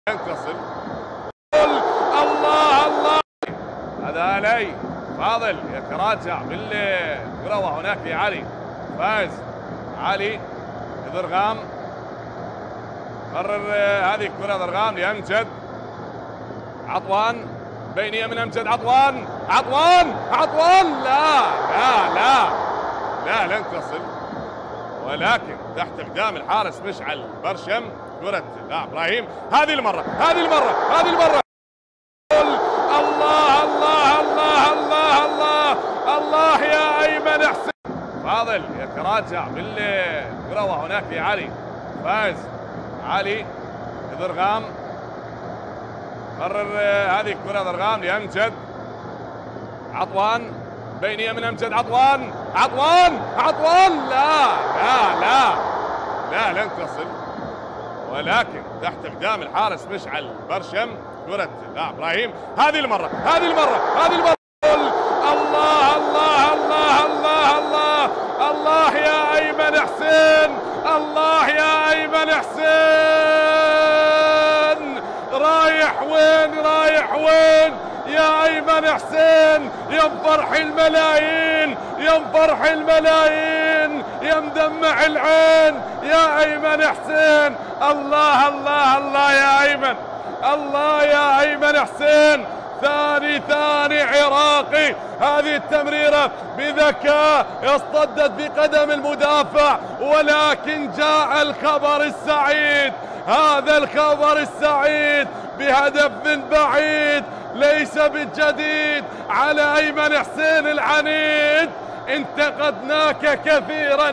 ينتصر. الله الله، هذا علي فاضل يتراجع بالكرة وهناك علي فاز. علي ضرغام مرر هذه الكرة ضرغام لأمجد. عطوان بينية من أمجد. عطوان لا لا لا لا لن تصل، ولكن تحت اقدام الحارس مشعل برشم. كرة ابراهيم هذه المرة الله الله الله الله الله الله يا ايمن حسين. فاضل يتراجع بالكرة وهناك علي فاز. علي ضرغام مرر هذه الكرة ضرغام لأمجد. عطوان بينية من أمجد. عطوان لا لا لا لا لن تصل، ولكن تحت اقدام الحارس مشعل برشم. كرة ابراهيم هذه المرة الله الله الله الله الله الله يا ايمن حسين. الله يا ايمن حسين، رايح وين يا ايمن حسين؟ يا مفرح الملايين يا مدمع العين يا ايمن حسين. الله الله الله يا ايمن، الله يا ايمن حسين. ثاني عراقي. هذه التمريرة بذكاء اصطدت بقدم المدافع، ولكن جاء الخبر السعيد. هذا الخبر السعيد بهدف من بعيد ليس بالجديد على ايمن حسين العنيد. انتقدناك كثيرا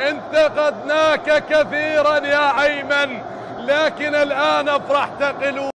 يا ايمن، لكن الان افرحت قلوب.